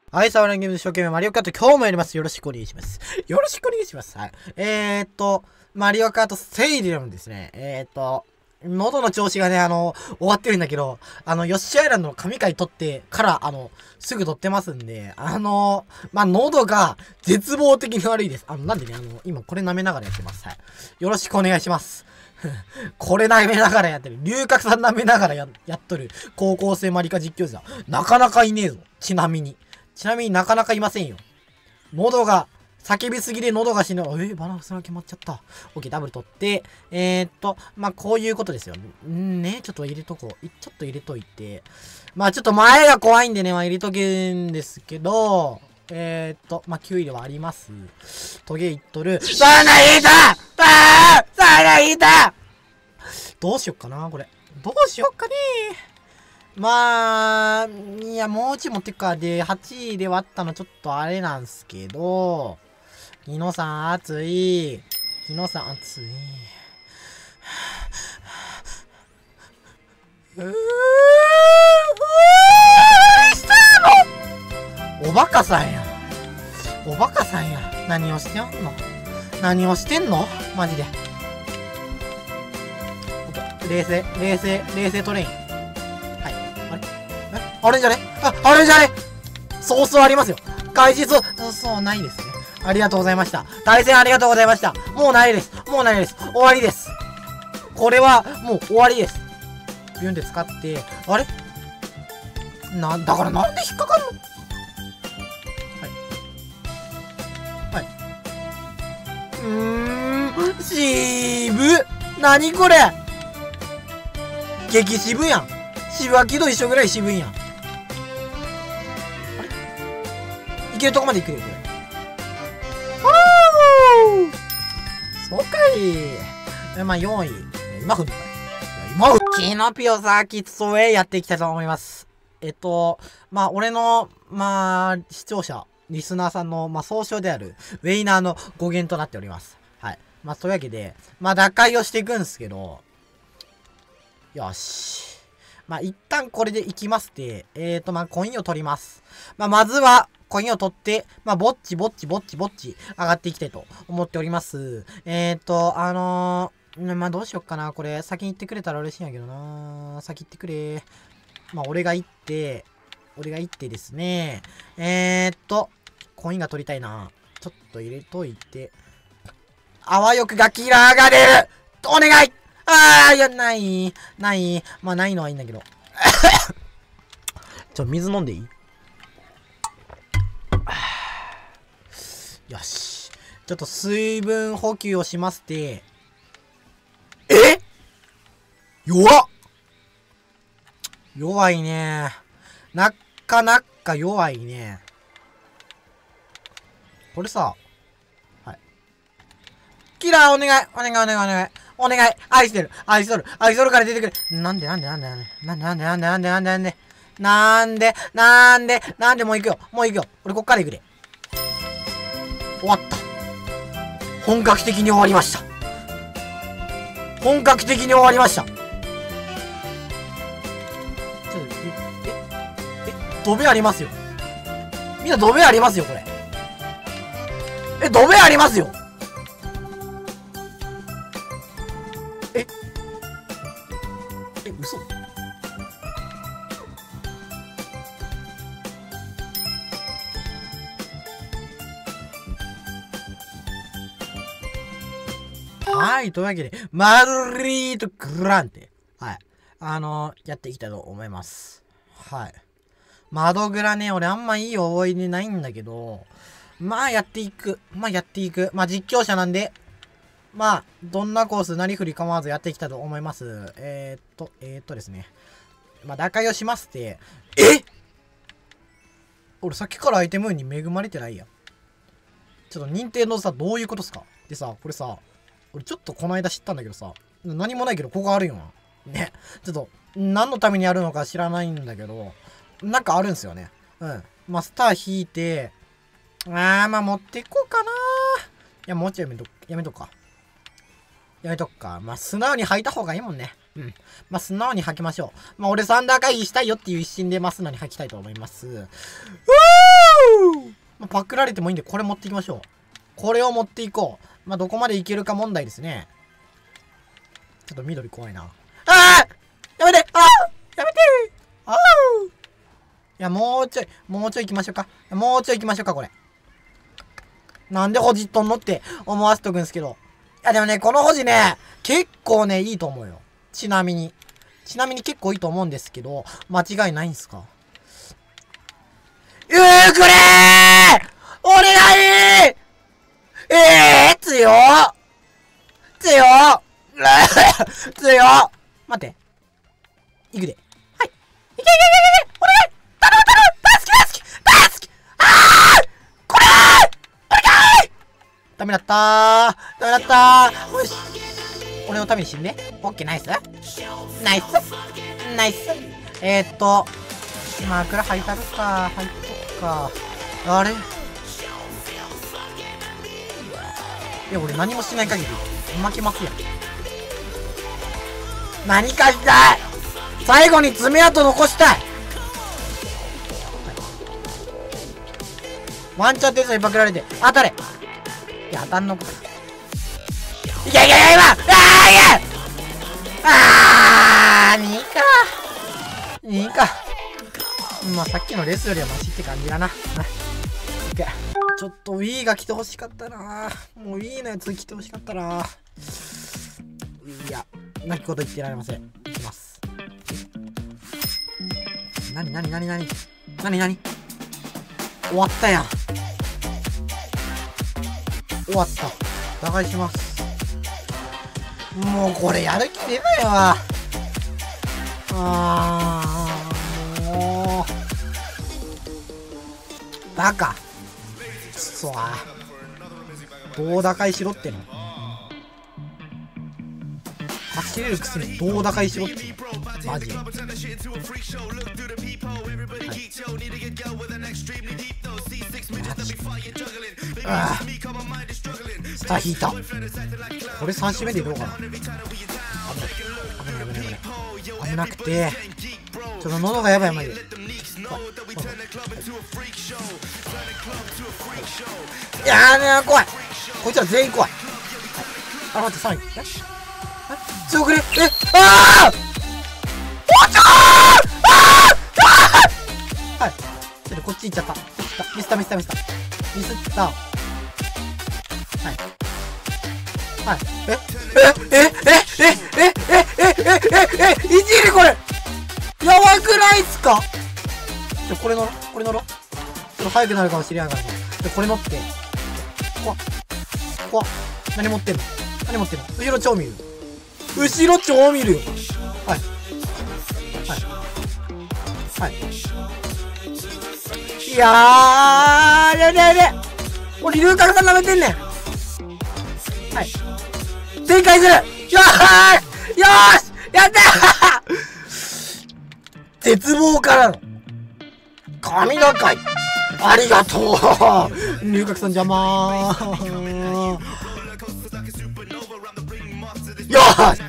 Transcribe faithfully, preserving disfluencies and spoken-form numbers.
はい、サワランゲームで一生懸命マリオカート今日もやります。よろしくお願いします。よろしくお願いします。はい。えーっと、マリオカートセイリアムですね。えーっと、喉の調子がね、あの、終わってるんだけど、あの、ヨッシーアイランドの神回取ってから、あの、すぐ取ってますんで、あの、まあ、喉が絶望的に悪いです。あの、なんでね、あの、今これ舐めながらやってます。はい。よろしくお願いします。これ舐めながらやってる。龍角さん舐めながらや、やっとる。高校生マリカ実況者。なかなかいねえぞ。ちなみに。ちなみになかなかいませんよ。喉が、叫びすぎで喉が死ぬ。えー、バランスが決まっちゃった。OK、ダブル取って、えー、っと、まあ、こういうことですよ。んね、ちょっと入れとこう。ちょっと入れといて。まあ、ちょっと前が怖いんでね、まあ、入れとけんですけど、えー、っと、まあ、きゅういではあります。トゲいっとる。さあな、いたああさあな、いたどうしよっかな、これ。どうしよっかねまあ、いや、もうちょい持ってくか。で、はちいで割ったのちょっとあれなんすけど、日野さん熱い。日野さん熱い。うー、したのおバカさんや。おバカさんや。何をしてんの何をしてんのマジで。冷静、冷静、冷静トレイン。はい。あれえあれじゃねあ、あれじゃねソースはありますよ。開示そう、そう、ないですね。ありがとうございました。対戦ありがとうございました。もうないです。もうないです。終わりです。これは、もう終わりです。ビュンで使って、あれな、だからなんで引っかかんのはい。はい。うーん、渋何これ激渋やん。渋秋と一緒ぐらい渋いやん。あれいけるとこまで行くよ、これ。そうかい。まあ、よんい。今振るかい。今振る。キノピオサーキットウェイやっていきたいと思います。えっと、まあ、俺の、まあ、視聴者、リスナーさんの、まあ、総称である、ウェイナーの語源となっております。はい。まあ、というわけで、まあ、打開をしていくんですけど、よし。まあ、一旦これでいきますって、えーと、まあ、コインを取ります。まあ、まずは、コインを取って、まあ、ぼっちぼっちぼっちぼっち上がっていきたいと思っております。えーと、あのー、まあ、どうしよっかな。これ、先に行ってくれたら嬉しいんやけどな。先行ってくれ。まあ、俺が行って、俺が行ってですね。えーと、コインが取りたいな。ちょっと入れといて。あわよくがキラーが出るお願いあー、いや、ない。ない。まあ、ないのはいいんだけど。ちょ、水飲んでいいよし。ちょっと水分補給をしますって。え弱っ弱いね。なかなか弱いね。これさ。はい。キラーお願いお願いお願いお願いお願い愛してる愛しとる愛しとるから出てくるなんでなんでなんでなんでなんでなんでなんでなんでなんでなんでなんでなんでもう行くよもう行くよ俺こっから行くで終わった本格的に終わりました本格的に終わりましたちょっとええドベありますよみんなドベありますよこれえドベありますよええ、嘘はい、というわけで、マルリートグランテ。はい。あのー、やっていきたいと思います。はい。窓グラね、俺あんまいい思い出ないんだけど、まあやっていく。まあやっていく。まあ実況者なんで、まあ、どんなコース、なりふり構わずやっていきたいと思います。えー、っと、えー、っとですね。まあ、打開をしますって、え俺さっきからアイテムに恵まれてないやん。ちょっと任天堂さ、どういうことっすかでさ、これさ、俺ちょっとこの間知ったんだけどさ、何もないけどここあるよな。ね。ちょっと、何のためにあるのか知らないんだけど、なんかあるんすよね。うん。まあ、スター引いて、あー、まあ持っていこうかなー。いや、もうちょいやめとく、やめとくか。やめとくか。まあ、素直に吐いた方がいいもんね。うん。まあ、素直に吐きましょう。まあ、俺サンダー会議したいよっていう一心で、まあ、素直に吐きたいと思います。うまあ、パクられてもいいんで、これ持っていきましょう。これを持っていこう。まあ、どこまでいけるか問題ですね。ちょっと緑怖いな。ああやめてああやめてああいや、もうちょい、もうちょい行きましょうか。もうちょい行きましょうか、これ。なんで保持っとんのって思わせとくんですけど。いや、でもね、この保持ね、結構ね、いいと思うよ。ちなみに。ちなみに結構いいと思うんですけど、間違いないんすか？うーくれーお願いええー、強っ強っ強っ待って。いくで。はい。いけいけいけいけお願い頼む頼む助け助け助けあーこれーお願いダメだったーダメだったーよし俺のために死んで。オッケーナイスナイスナイスえーっと、枕履いたるか。履いとくか。あれいや、俺何もしない限り負けますやん。何かしたい最後に爪痕残したい、はい、ワンチャンテストにパクられて当たれいや、当たんのかいやいやいや今あーいやあーにかにかまあさっきのレースよりはマシって感じだな。はい、ちょっと Wii が来てほしかったな。もう Wii のやつ来てほしかったな。いや、なきこと言ってられません。いきます。なになになになになになに終わったやん。終わった。打開します。もうこれやる気出ないわ。あー、もう。バカ。くそー。どう打開しろっての。走れるくせにどう打開しろっての。マジで。はい、ああスター引いた。これさん周目でどうかな。危ない危ない危ない危ない危なくてちょっと喉がやばいマジで。いやーねー怖い。こいつら全員怖い。あ、待ってさんいええ強くねえあーおちょーあーはいちょっとこっち行っちゃったミスったミスったミスったミスったはいはいえええええええええええいじりこれやばくないっすか。ちょこれ乗ろこれ乗ろちょっと速くなるかもしれないからでこれ乗って怖っ怖っ何持ってんの何持ってんの後ろ超見る後ろ超見るよはいはいはいいやーれれれ俺龍角さん舐めてんねんはい展開するよーしよーしやったー絶望からの神がかいありがとう龍角さん邪魔ーよーし